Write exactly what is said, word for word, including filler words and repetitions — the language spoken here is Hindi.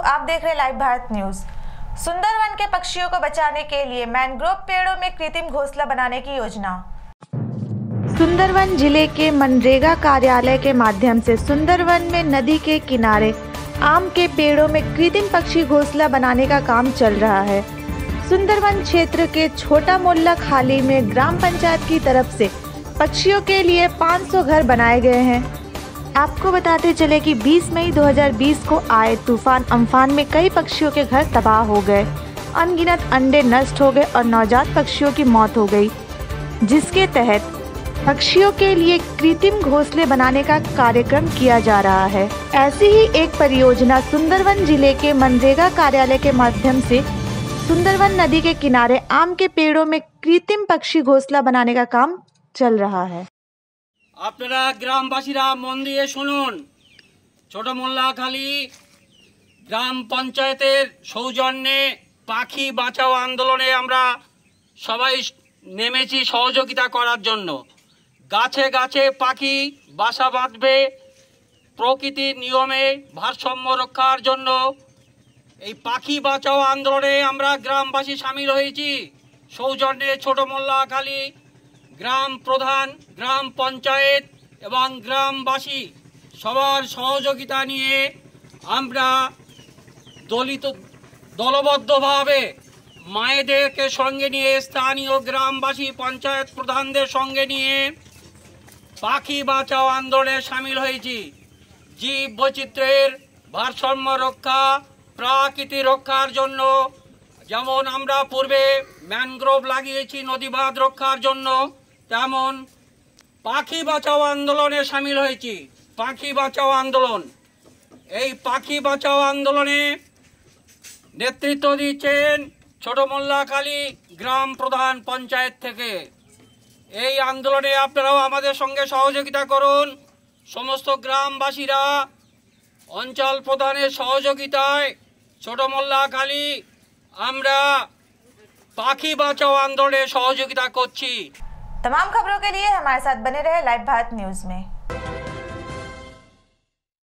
आप देख रहे लाइव भारत न्यूज। सुंदरवन के पक्षियों को बचाने के लिए मैंग्रोव पेड़ों में कृत्रिम घोंसला बनाने की योजना। सुंदरवन जिले के मनरेगा कार्यालय के माध्यम से सुंदरवन में नदी के किनारे आम के पेड़ों में कृत्रिम पक्षी घोंसला बनाने का काम चल रहा है। सुंदरवन क्षेत्र के छोटा मोहल्ला खाली में ग्राम पंचायत की तरफ से पक्षियों के लिए पाँच सौ घर बनाए गए हैं। आपको बताते चले कि बीस मई दो हज़ार बीस को आए तूफान अम्फान में कई पक्षियों के घर तबाह हो गए, अनगिनत अंडे नष्ट हो गए और नवजात पक्षियों की मौत हो गई, जिसके तहत पक्षियों के लिए कृत्रिम घोंसले बनाने का कार्यक्रम किया जा रहा है। ऐसी ही एक परियोजना सुंदरवन जिले के मनरेगा कार्यालय के माध्यम से सुंदरवन नदी के किनारे आम के पेड़ों में कृत्रिम पक्षी घोंसला बनाने का काम चल रहा है। আপনারা গ্রামবাসীরা মন দিয়ে শুনুন। ছোট মোল্লাখালী গ্রাম পঞ্চায়েতের সৌজন্যে পাখি বাঁচাও আন্দোলনে আমরা সবাই নেমেছি সহযোগিতা করার জন্য। গাছে গাছে পাখি বাসা বাঁধবে, প্রকৃতির নিয়মে ভারসাম্য রক্ষার জন্য এই পাখি বাঁচাও আন্দোলনে আমরা গ্রামবাসী শামিল হয়েছি। সৌজন্যে ছোট মোল্লাখালী গ্রাম প্রধান, গ্রাম পঞ্চায়েত এবং গ্রামবাসী সবার সহযোগিতা নিয়ে আমরা দলিত দলবদ্ধভাবে মায়েদেরকে সঙ্গে নিয়ে স্থানীয় গ্রামবাসী পঞ্চায়েত প্রধানদের সঙ্গে নিয়ে পাখি বাঁচাও আন্দোলনে শামিল হয়েছি। জীব বৈচিত্র্যের ভারসাম্য রক্ষা, প্রাকৃতিক রক্ষার জন্য যেমন আমরা পূর্বে ম্যানগ্রোভ লাগিয়েছি নদীবাঁধ রক্ষার জন্য, তেমন পাখি বাঁচাও আন্দোলনে শামিল হয়েছি। পাখি বাঁচাও আন্দোলন, এই পাখি বাঁচাও আন্দোলনে নেতৃত্ব দিচ্ছেন ছোট মোল্লাখালী গ্রাম প্রধান পঞ্চায়েত থেকে। এই আন্দোলনে আপনারাও আমাদের সঙ্গে সহযোগিতা করুন। সমস্ত গ্রামবাসীরা অঞ্চল প্রধানের সহযোগিতায় ছোট মোল্লাখালী আমরা পাখি বাঁচাও আন্দোলনে সহযোগিতা করছি। तमाम खबरों के लिए हमारे साथ बने रहे लाइव भारत न्यूज में।